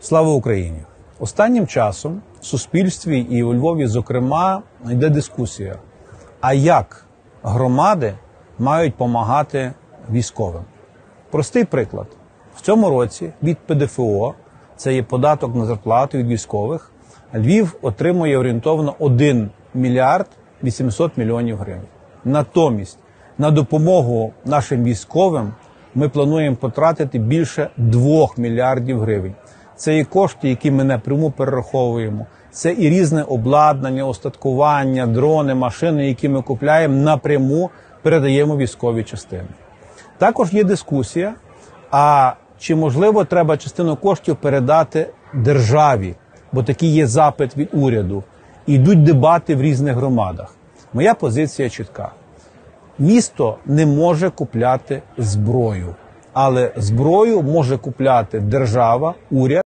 Слава Україні! Останнім часом в суспільстві і у Львові, зокрема, йде дискусія, а як громади мають допомагати військовим. Простий приклад. В цьому році від ПДФО, це є податок на зарплату від військових, Львів отримує орієнтовно 1 мільярд 800 мільйонів гривень. Натомість на допомогу нашим військовим ми плануємо потратити більше 2 мільярдів гривень. Це і кошти, які ми напряму перераховуємо. Це і різне обладнання, остаткування, дрони, машини, які ми купляємо, напряму передаємо військові частини. Також є дискусія, а чи можливо треба частину коштів передати державі, бо такий є запит від уряду. І йдуть дебати в різних громадах. Моя позиція чітка. Місто не може купляти зброю, але зброю може купляти держава, уряд.